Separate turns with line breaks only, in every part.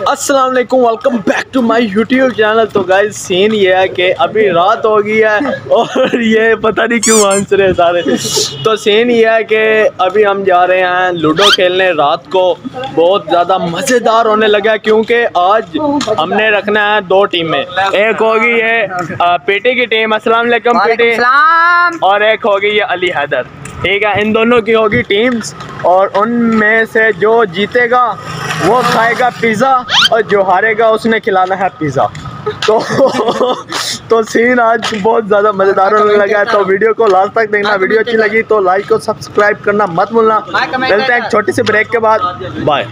अस्सलाम वालेकुम, welcome back to my YouTube channel. तो गाइस सीन ये है कि अभी रात हो गई है और ये पता नहीं क्यों हंस रहे सारे। तो सीन ये है कि अभी हम जा रहे हैं लूडो खेलने रात को। बहुत ज़्यादा मज़ेदार होने लगा क्योंकि आज हमने रखना है दो टीमें। एक होगी ये पीटी की टीम, अस्सलाम वालेकुम पीटी, और एक होगी ये अली हैदर। ठीक है, इन दोनों की होगी टीम्स और उनमें से जो जीतेगा वो खाएगा पिज़्ज़ा और जो हारेगा उसने खिलाना है पिज़्ज़ा। तो सीन आज बहुत ज़्यादा मज़ेदार होने लगा है। तो वीडियो को लास्ट तक देखना। वीडियो अच्छी लगी तो लाइक और सब्सक्राइब करना मत भूलना। मिलते हैं एक छोटी सी ब्रेक के बाद, बाय।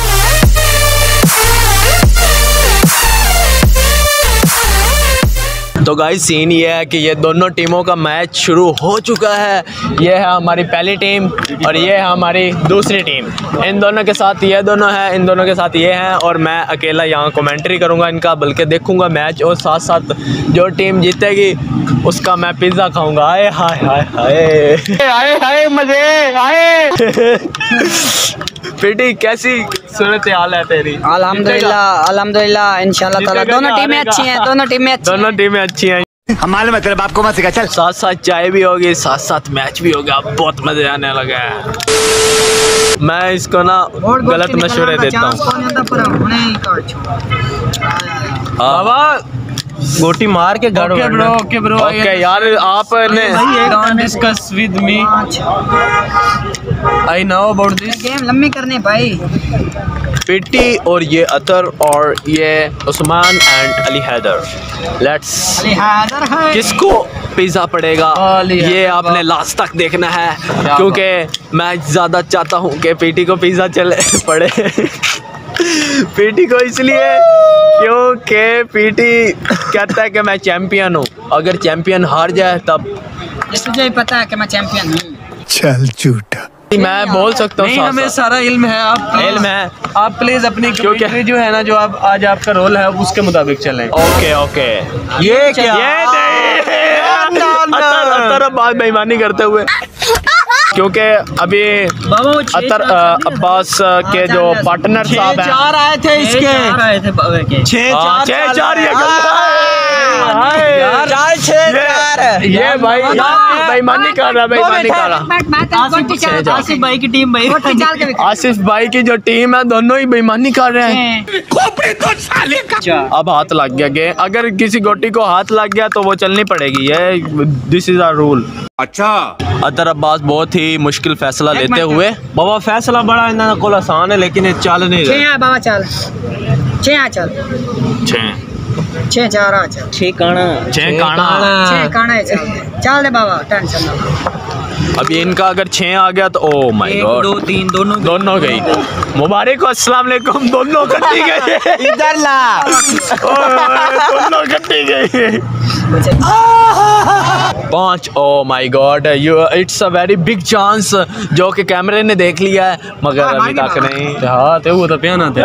तो गाइस सीन ये है कि ये दोनों टीमों का मैच शुरू हो चुका है। ये है हमारी पहली टीम और ये है हमारी दूसरी टीम। इन दोनों के साथ ये दोनों हैं, इन दोनों के साथ ये हैं और मैं अकेला यहाँ कमेंट्री करूँगा इनका, बल्कि देखूँगा मैच और साथ साथ जो टीम जीतेगी उसका मैं पिज़्ज़ा खाऊँगा। आए हाय हाय हाय आए हाय मज़े आए। पीटी कैसी सूरत हाल है तेरी?
अल्हम्दुलिल्लाह अल्हम्दुलिल्लाह इंशाल्लाह ताला दोनों टीमें अच्छी हैं, दोनों टीमें अच्छी हैं।
हमारे मतलब तेरे बाप को मत सिखा, चल।
साथ साथ चाय भी होगी, साथ साथ मैच भी होगा। बहुत मजे आने लगा है। मैं इसको ना गलत मशवरे देता हूँ। बाबा गोटी मार के घर।
ओके ब्रो
ओके यार, आपने
don't discuss with me,
I know about this
game लंबी करने भाई।
पीटी और ये अतर और ये उस्मान एंड अली हैदर। लेट्स किसको पिज़्ज़ा पड़ेगा ये आपने लास्ट तक देखना है क्योंकि मैं ज़्यादा चाहता हूँ कि पीटी को पिज़्ज़ा चले पड़े। पीटी को इसलिए क्योंकि पीटी कहता है कि मैं चैम्पियन हूँ। अगर चैम्पियन हार जाए तब
तुझे पता है कि मैं चैंपियन हूँ।
चल झूठा।
मैं बोल सकता हूँ,
हमें सारा इल्म है। आप प्लीज अपनी क्योंकि जो है ना, जो आप आज आपका रोल है उसके मुताबिक चलें।
Okay okay.
ये क्या?
अतर बात बेईमानी करते हुए क्योंकि अभी अतर अब्बास के जो पार्टनर साहब हैं,
चार आए थे इसके, छह चार
ये भाई बेईमानी कर रहा, बेईमानी कर रहा।
आसिफ भाई की टीम भाई,
आसिफ भाई की जो टीम है दोनों ही बेईमानी कर रहे हैं। अब हाथ लग गया गे, अगर किसी गोटी को हाथ लग गया तो वो चलनी पड़ेगी। ये दिस इज आवर रूल।
अच्छा,
अतर अब्बास बहुत ही मुश्किल फैसला लेते हुए,
बाबा फैसला बड़ा इन्होंने को आसान है लेकिन ये चल नहीं रहा।
बाबा चल छह चार चल,
छह काना
चल दे बाबा, टेंशन ना।
अब ये इनका अगर 6 आ गया तो ओ माय गॉड,
2 3
दोनों गई। मुबारक हो, अस्सलाम वालेकुम। दोनों कट्टी गई।
इधर ला,
दोनों कट्टी गई। 5। Oh my god, it's a very big chance जो कि कैमरे ने देख लिया है मगर अभी तक नहीं।
हाँ तो वो तो प्याना थे।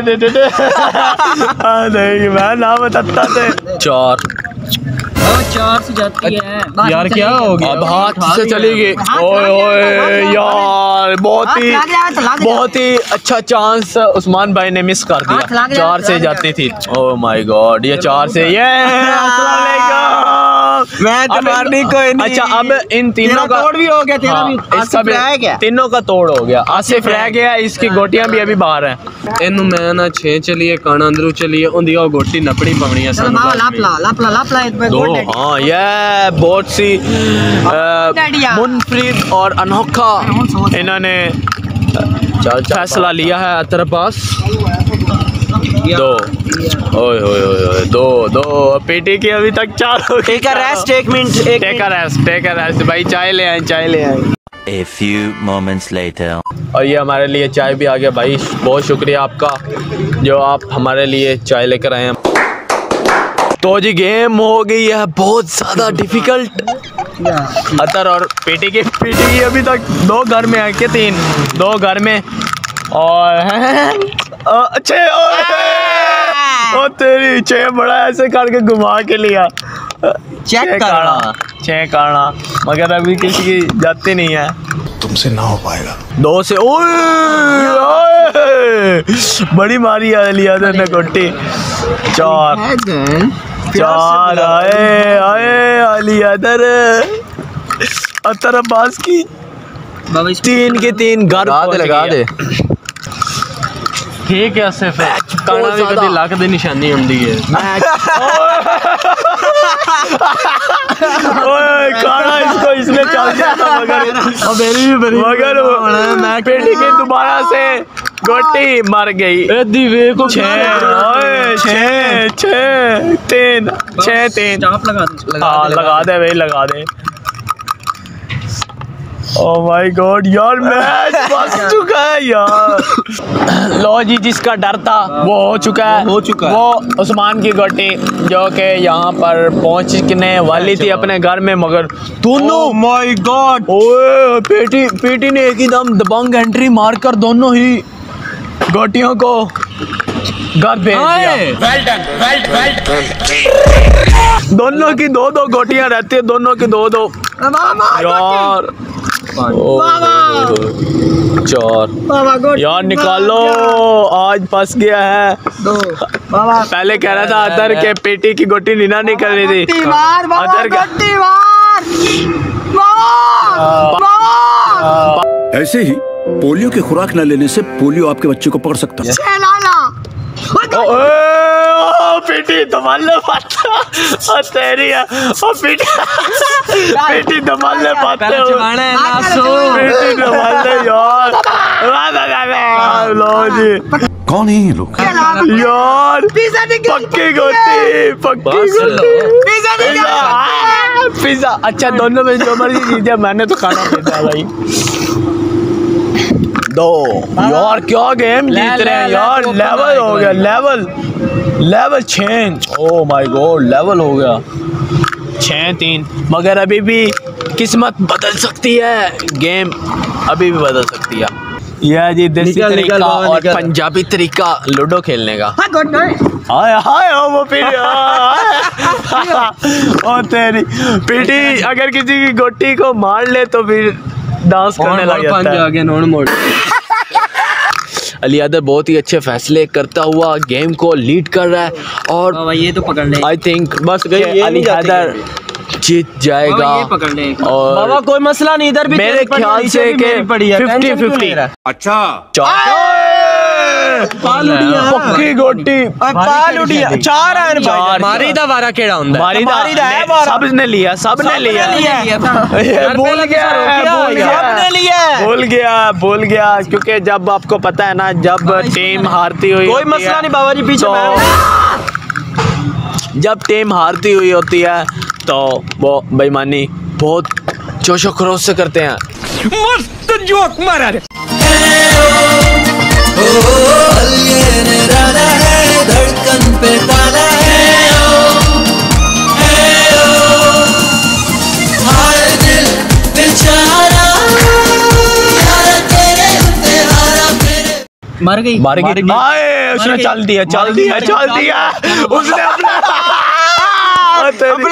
नहीं मैं ना बताता थे। 4
से जाती है
यार, क्या हो गया?
अब हाथ से चली गई। ओए ओए यार, बहुत ही अच्छा चांस उस्मान भाई ने मिस कर दिया। 4 से जाती थी। ओह माय गॉड, ये 4 से। ये अस्सलाम वालेकुम।
मैं तो मारनी कोई नहीं।
अच्छा, अब इन तीनों का
तोड़ भी हो गया, तेरा भी
इसका भी तीनों का तोड़ हो गया। आसिफ रह गया, इसकी गोटियां भी अभी बाहर हैं।
इनू मैं ना 6 चलिए काना अंदरू चलिए उनकी गोटी नपड़ी पानी है सन
दो। हाँ, ये बहुत सी मुनफरिद और अनोखा इन्होंने फैसला लिया है। अतर अब्बास 2। ओए ओए ओए 2 पीटी की अभी तक 4 हो गई।
Take a rest, 1 minute,
take a rest भाई। चाय ले आए।
A few moments later.
और ये हमारे लिए चाय भी आ गया भाई। बहुत शुक्रिया आपका जो आप हमारे लिए चाय लेकर आए हैं। तो जी गेम हो गई है बहुत ज़्यादा डिफिकल्ट। अतर और पीटी की अभी तक 2 घर में है कि 3? 2 घर में और अच्छे। ओ तेरी 6 बड़ा ऐसे करके घुमा के लिया।
चेक करना
6 काना, मगर अभी किसी की जाती नहीं है।
तुमसे ना हो पाएगा।
2 से ओए बड़ी मारी है अली आदर ने गोटी। 4 आए अली आदर अतर अब्बास की 3 के 3 घर
लगा दे ठीक है। सिर्फ काना दी कदी लक दी निशानी हुंदी है।
ओए काना इसको इसने चल दिया था मगर मैं पेटी के दोबारा से गोटी मर गई। 6-3 लगा दे भाई लगा दे। ओह माय गॉड यार मैच बच चुका है यार। लो जी जिसका डर था वो हो चुका है वो उस्मान की गोटी जो कि यहाँ पर पहुँचने वाली थी अपने घर में, मगर दोनों माय गॉड ओए पेटी ने एक ही दम दबंग एंट्री मारकर दोनों ही गोटियों को घर भेज दिया। दोनों की 2-2 गोटियां रहती है, दोनों की 2-2 यार। 4 यार निकालो, आज फंस गया है। पहले कह रहा था अतर के पेटी की गोटी नीना नहीं कर रही थी। अतर
ऐसे ही पोलियो की खुराक न लेने से पोलियो आपके बच्चे को पकड़ सकता है।
पेटी दबाने पाता तेरी है पेटी दबाने पाते पेटी दबाने यार। लो जी
कौन है ये लोग
यार? पक्की गोटी पिज्जा। अच्छा दोनों में जो मर्जी चीजें मैंने तो खाना पीता भाई। 2 यार क्या गेम जीत रहे हैं यार। लेवल हो गया level change. Oh my god level हो गया 6-3, मगर अभी भी किस्मत बदल सकती है, गेम अभी भी बदल सकती है। यह जी देसी तरीका और पंजाबी तरीका लूडो खेलने का। हाय वो पीटी ओ तेरी पीटी अगर किसी की गोटी को मार ले तो फिर डांस करने लग जाता है। अली आदर बहुत ही अच्छे फैसले करता हुआ गेम को लीड कर रहा है और
ये तो पकड़ ले।
आई थिंक बस अली आदर जीत जाएगा। और
बाबा कोई मसला नहीं, इधर भी
मेरे ख्याल से 50-50।
अच्छा
पक्की गोटी 4
मारी दा वारा केड़ा हुंदा
मारी दा सबने लिया भूल गया क्योंकि जब आपको पता है ना जब टीम हारती हुई
कोई मसला नहीं बाबा जी पीछे
जब टीम हारती हुई होती है तो वो बेईमानी बहुत जोशो खरोश से करते हैं।
मस्त जोक मारा रे।
धड़कन पे ताला है हाय दिल बेचारा यार तेरे तेरा मेरे
मर गई
उसने चल दिया उसने अपने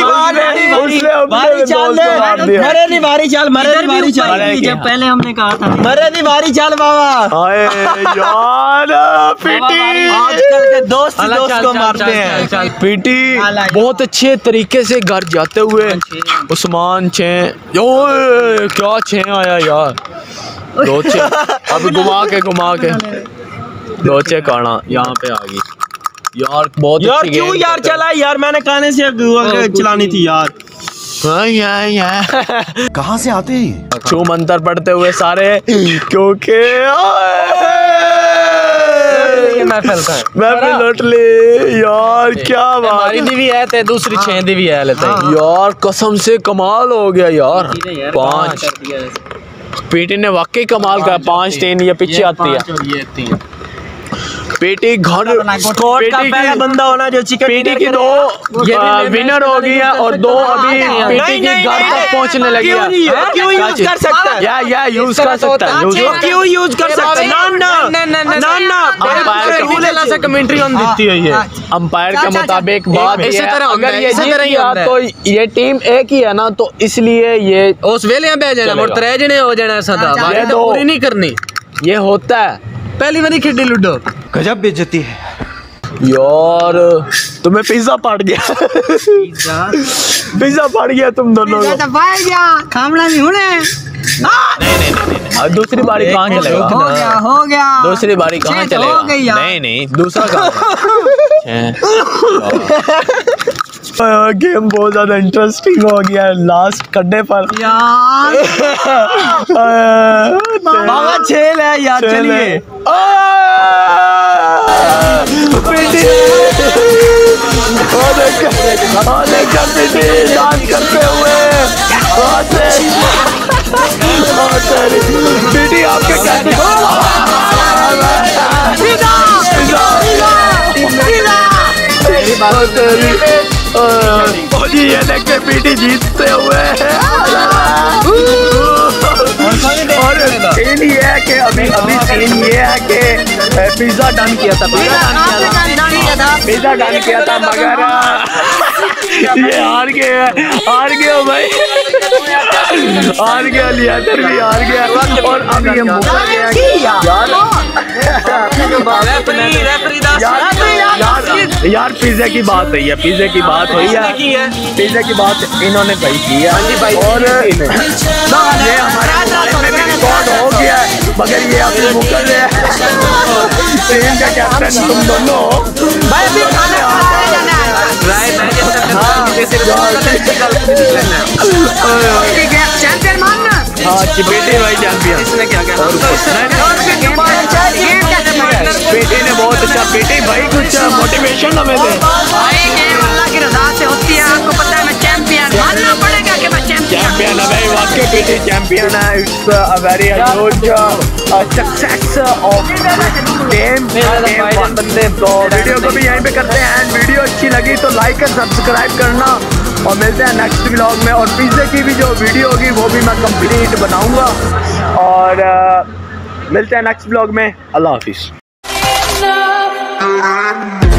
जब पहले हमने कहा था
बाबा यार पीटी
आजकल के दोस्त को मारते हैं।
पीटी बहुत अच्छे तरीके से घर जाते हुए उस्मान 6 ओए क्या 6 आया यार 2 6 अब घुमा के 2 6 काना यहाँ पे आ गई यार। बहुत
यार क्यों यार चला यार मैंने कहने से चलानी थी यार।
कहाँ से आते हैं
छू मंतर पढ़ते हुए सारे क्योंकि मैं लौट ली यार। क्या
हमारी दी भी है ते दूसरी 6 दी भी है लेते
यार कसम से कमाल हो गया यार। 5 पीटी ने वाकई कमाल का 5-3 ये पीछे आती है। पेटी घर
स्क्वाड का पहला बंदा होना जो चिकन
पेटी की 2 विनर हो गई है और 2 अभी पेटी के घर तक पहुंचने लगी है।
क्यों यूज कर सकता है
या यूज कर सकता है
क्यों यूज कर सकता है ना थोड़ा सा कमेंट्री ऑन देती है ये
अंपायर के मुताबिक बात
इसी
ये है,
तरह होता
अगर
है,
ये
इसी
जीत
तरह ही
गया
होता है।
तो ये टीम एक ही है ना, तो इसलिए ये
उस वेले बह जाना और 3 जने हो जाना ऐसा था बात
ये
तो
तो-
पूरी नहीं करनी।
ये होता है
पहली बारी खेली लूडो
गजब बेइज्जती है।
यार। तुम्हें पिज्जा पड़ गया, पिज्जा पड़ गया तुम दोनों को।
तो भाई गया खामड़ा नहीं होने।
अब दूसरी बारी कहाँ चलेगा?
हो गया
दूसरी बारी कहाँ
छह तो
चलेगा?
हो गई यार।
नहीं दूसरा कहाँ? गेम बहुत ज्यादा इंटरेस्टिंग हो गया है लास्ट करने पर
यार।
बाबा छेल है यार, चलिए डांस करते हुए बेटी आपके ये देख के पीटी जीतते हुए और सीन ये है कि अभी सीन ये है कि पिज्जा डन किया था, पिज्जा डन किया था मगर ये हार गया भाई, हार गया लियादर भी हार गया और अब ये मुकर गया यार पिज्जा की बात हुई है, पिज्जा की बात हुई है, पिज्जा की बात इन्होंने भाई की है और ये हमारे में भी रिकॉर्ड हो गया है मगर ये अभी मुकर रहे हैं। टीम का कैप्टन तुम दोनों
भाई अभी खाना चैंपियन मानना।
हाँ बेटे भाई चैंपियन
इसने क्या क्या
बेटे ने बहुत अच्छा, बेटे भाई कुछ मोटिवेशन हमें दे।
भाई गेम अल्लाह की रजा से होती है, आपको पता है मैं चैंपियन मानना पड़ेगा कि मैं
चैंपियन है भाई, वाकई बेटे चैंपियन है। It's a very huge success of game. तो वीडियो को भी यहीं पे करते हैं, वीडियो अच्छी लगी तो लाइक और सब्सक्राइब करना और मिलते हैं नेक्स्ट व्लॉग में। और पिज्जे की भी जो वीडियो होगी वो भी मैं कंप्लीट बनाऊंगा और मिलते हैं नेक्स्ट व्लॉग में। अल्लाह हाफिज़।